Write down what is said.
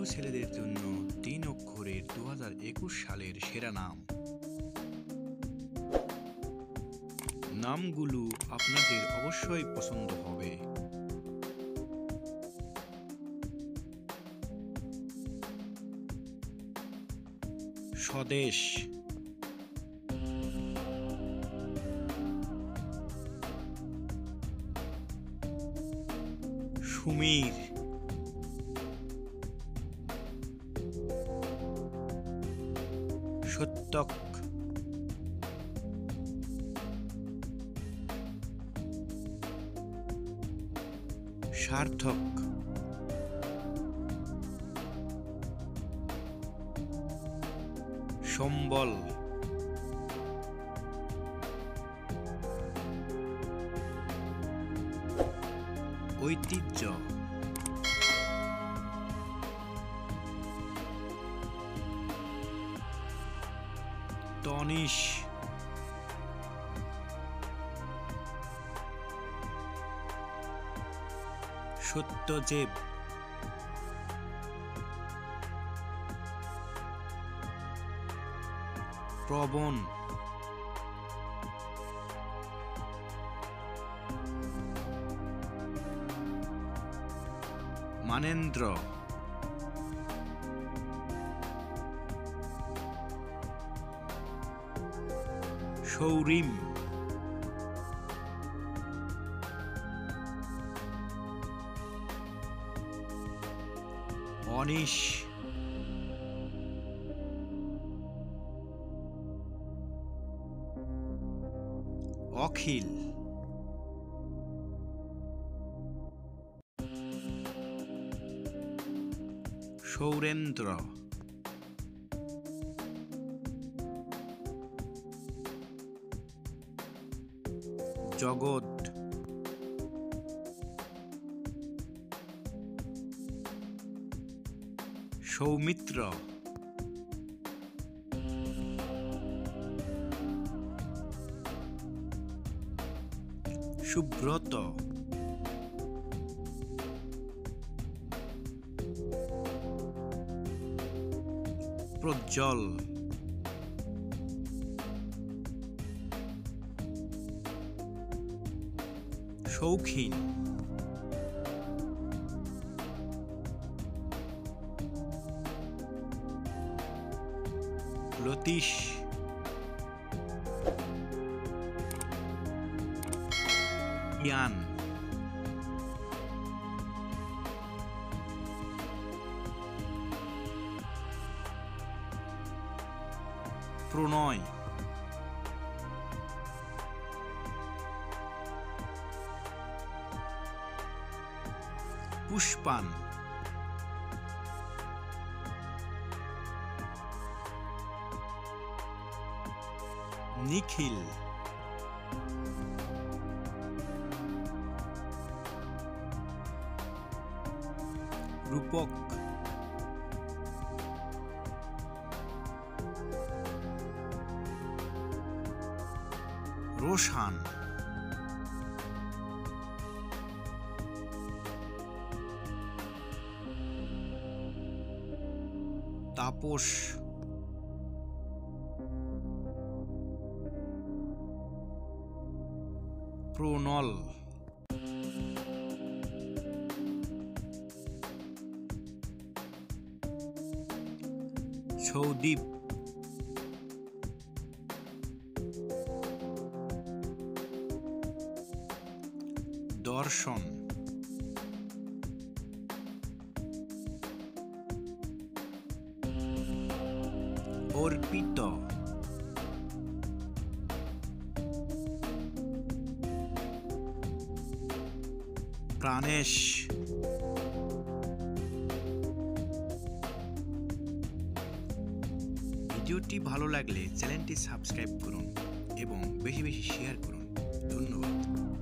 ছেলেদের জন্য 3 অক্ষরের 2021 সালের সেরা নাম। নামগুলো আপনাদের অবশ্যই পছন্দ হবে। স্বদেশ, সুমির, সত্যক, সার্থক, সম্বল, ঐতিহ্য, তনিশ, সত্যজেব, প্রবণ, মানেন্দ্র, সৌরিম, অনিশ, অখিল, সৌরেন্দ্র, জগৎ, সৌমিত্র, সুব্রত, প্রজ্জ্বল, শৌখিন, লতীশ, ইয়ান, প্রণয়, পুষ্পান, নিখিল, রূপক, রোশান, তাপস, প্রণল, সৌদীপ, দর্শন, অর্পিত, প্রাণেশ। ভিডিওটি ভালো লাগলে চ্যানেলটি সাবস্ক্রাইব করুন এবং বেশি বেশি শেয়ার করুন। ধন্যবাদ।